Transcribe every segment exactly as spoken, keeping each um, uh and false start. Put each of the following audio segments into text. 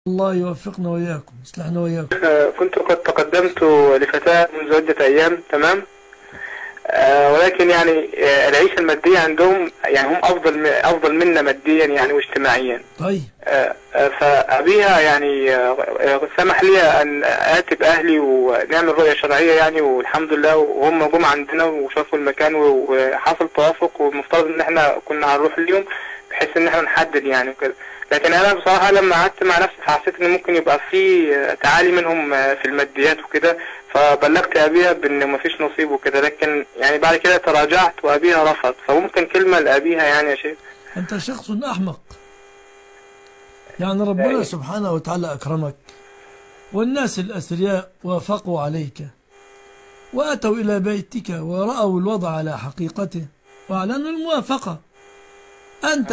الله يوفقنا وإياكم، يصلحنا وإياكم. آه، كنت قد تقدمت لفتاة منذ عدة أيام، تمام. آه ولكن يعني آه العيشة المادية عندهم يعني هم أفضل أفضل منا ماديا يعني واجتماعيا. طيب. آه آه فأبيها يعني آه سمح لي أن آتي بأهلي ونعمل رؤية شرعية يعني، والحمد لله وهم جم عندنا وشافوا المكان وحصل توافق، والمفترض إن إحنا كنا هنروح اليوم بحيث إن إحنا نحدد يعني وكده. لكن أنا بصراحة لما قعدت مع نفسي حسيت إن ممكن يبقى في تعالي منهم في الماديات وكده، فبلغت أبيها بأن مفيش نصيب وكده. لكن يعني بعد كده تراجعت وأبيها رفض، فممكن كلمة لأبيها يعني يا شيخ. أنت شخص أحمق، يعني ربنا سبحانه وتعالى أكرمك والناس الأثرياء وافقوا عليك وأتوا إلى بيتك ورأوا الوضع على حقيقته وأعلنوا الموافقة. أنت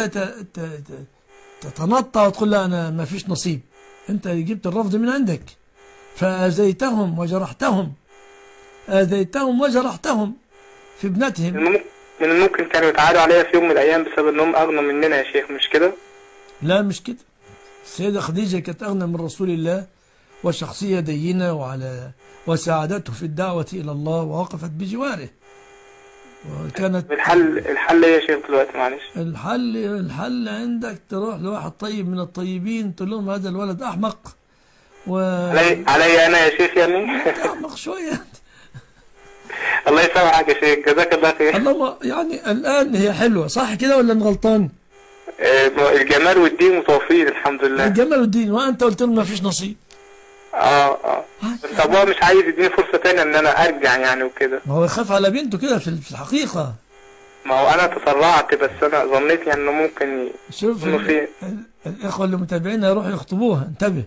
تتنطى وتقول لا أنا ما فيش نصيب، أنت جبت الرفض من عندك فأذيتهم وجرحتهم، أذيتهم وجرحتهم في ابنتهم. من الممكن كانوا يتعادوا عليها في يوم من الأيام بسبب أنهم أغنى مننا يا شيخ، مش كده؟ لا مش كده. السيدة خديجة كانت أغنى من رسول الله وشخصية دينة وعلى وساعدته في الدعوة إلى الله ووقفت بجواره. وكانت الحل الحل ايه يا شيخ دلوقتي معلش؟ الحل الحل عندك تروح لواحد طيب من الطيبين تقول لهم هذا الولد أحمق و علي علي أنا يا شيخ يعني؟ أحمق شوية. الله يسامحك يا شيخ، جزاك الله خير. الله يعني الآن هي حلوة صح كده ولا أنا غلطان؟ الجمال والدين متوفين الحمد لله. الجمال والدين، وأنت قلت لهم ما فيش نصيب. اه اه بس ابوها مش عايز يديني فرصة تانية ان انا ارجع يعني وكده. ما هو يخاف على بنته كده في الحقيقة. ما هو انا تسرعت، بس انا ظنيت يعني انه ممكن شوف الاخوة اللي متابعين يروحوا يخطبوها، انتبه.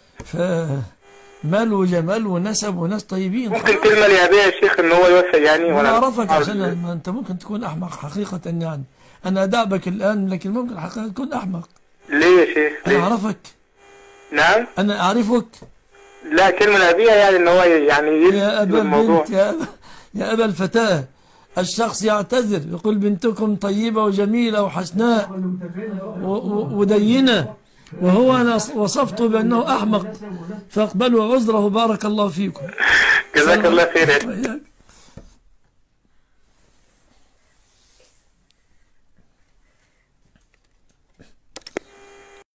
فمال وجمال ونسب وناس طيبين. ممكن كلمة لأبيها يا شيخ ان هو يوافق يعني؟ وانا اعرفك عشان ما انت ممكن تكون احمق حقيقة يعني. انا ادعبك الان لكن ممكن حقيقة تكون احمق. ليه يا شيخ؟ انا اعرفك. نعم؟ انا اعرفك. لا كلمة لأبيها يعني ان هو يعني يا أبا البنت يا أبا, يا أبا الفتاة، الشخص يعتذر يقول بنتكم طيبة وجميلة وحسناء ودينة، وهو أنا وصفته بأنه أحمق، فاقبلوا عذره. بارك الله فيكم. جزاك الله خير.